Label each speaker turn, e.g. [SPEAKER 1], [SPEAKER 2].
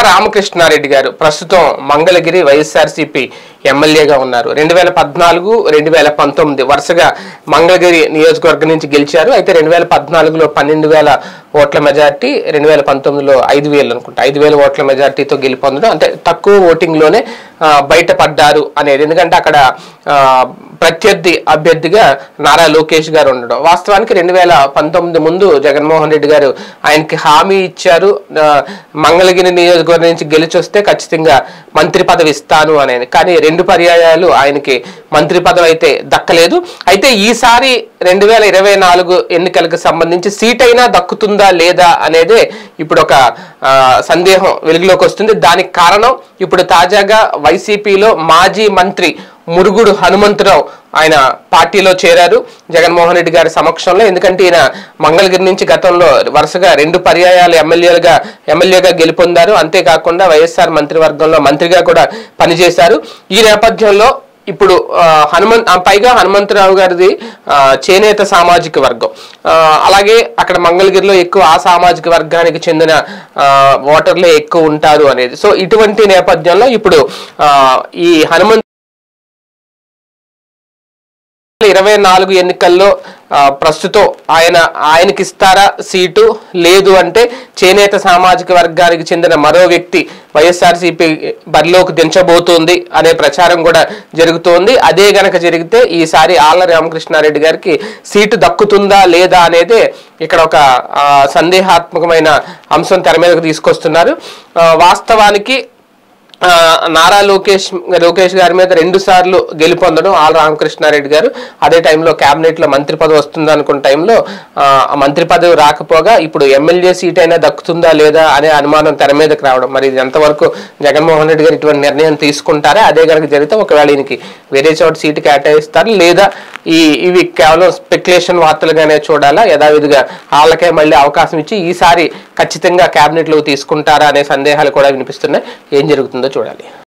[SPEAKER 1] రామకృష్ణారెడ్డి గారు ప్రస్తుతం మంగళగిరి వైఎస్ఆర్సీపీ ఎమ్మెల్యేగా ఉన్నారు. 2014, 2019 వరుసగా మంగళగిరి నియోజకవర్గం నుంచి గెలిచారు. అయితే 2014లో 12,000 ఓట్ల మెజార్టీ, 2019లో 5,000 అనుకుంటా, 5,000 ఓట్ల మెజార్టీతో గెలుపొందడం, అంటే తక్కువ ఓటింగ్ లోనే బయటపడ్డారు అనేది. ఎందుకంటే అక్కడ ప్రత్యర్థి అభ్యర్థిగా నారా లోకేష్ గారు ఉండడం. వాస్తవానికి 2019 ముందు జగన్మోహన్ రెడ్డి గారు ఆయనకి హామీ ఇచ్చారు, మంగళగిరి నియోజకవర్గం నుంచి గెలిచొస్తే ఖచ్చితంగా మంత్రి పదవి ఇస్తాను అనేది. కానీ 2 పర్యాయాలు ఆయనకి మంత్రి పదవి అయితే దక్కలేదు. అయితే ఈసారి 2024 ఎన్నికలకు సంబంధించి సీట్ అయినా దక్కుతుందా లేదా అనేదే ఇప్పుడు ఒక సందేహం వెలుగులోకి వస్తుంది. దానికి కారణం ఇప్పుడు తాజాగా వైసీపీలో మాజీ మంత్రి మురుగుడు హనుమంతరావు ఆయన పార్టీలో చేరారు జగన్మోహన్ రెడ్డి గారి సమక్షంలో. ఎందుకంటే ఈయన మంగళగిరి నుంచి గతంలో వరుసగా 2 పర్యాయాలు ఎమ్మెల్యేగా గెలుపొందారు. అంతేకాకుండా వైఎస్ఆర్ మంత్రివర్గంలో మంత్రిగా కూడా పనిచేశారు. ఈ నేపథ్యంలో ఇప్పుడు పైగా హనుమంతరావు గారిది చేనేత సామాజిక వర్గం, అలాగే అక్కడ మంగళగిరిలో ఎక్కువ ఆ సామాజిక వర్గానికి చెందిన ఓటర్లే ఎక్కువ ఉంటారు అనేది. సో ఇటువంటి నేపథ్యంలో ఇప్పుడు ఈ 24 ఎన్నికల్లో ప్రస్తుతం ఆయనకి ఇస్తారా సీటు, లేదు అంటే చేనేత సామాజిక వర్గానికి చెందిన మరో వ్యక్తి వైఎస్ఆర్సీపీ బరిలోకి దించబోతోంది అనే ప్రచారం కూడా జరుగుతోంది. అదే గనక జరిగితే ఈసారి ఆళ్ల రామకృష్ణారెడ్డి గారికి సీటు దక్కుతుందా లేదా అనేదే ఇక్కడ ఒక సందేహాత్మకమైన అంశం తెర మీదకు తీసుకొస్తున్నారు. వాస్తవానికి నారా లోకేష్ గారి మీద 2 సార్లు గెలుపొందడం ఆళ్ల రామకృష్ణారెడ్డి గారు, అదే టైంలో కేబినెట్ లో మంత్రి పదవి వస్తుంది అనుకున్న టైంలో మంత్రి పదవి రాకపోగా ఇప్పుడు ఎమ్మెల్యే సీట్ అయినా దక్కుతుందా లేదా అనే అనుమానం తెర మీదకి రావడం. మరి ఇది ఎంతవరకు జగన్మోహన్ రెడ్డి గారు ఇటువంటి నిర్ణయం తీసుకుంటారా, అదే కనుక జరిగితే ఒకవేళ ఈయనకి వేరే చోట సీటు కేటాయిస్తారు, లేదా ఇవి కేవలం స్పెక్యులేషన్ వార్తలుగానే చూడాలా, యథావిధిగా వాళ్ళకే మళ్ళీ అవకాశం ఇచ్చి ఈసారి ఖచ్చితంగా కేబినెట్ లో తీసుకుంటారా అనే సందేహాలు కూడా వినిపిస్తున్నాయి. ఏం జరుగుతుందో చూడాలి.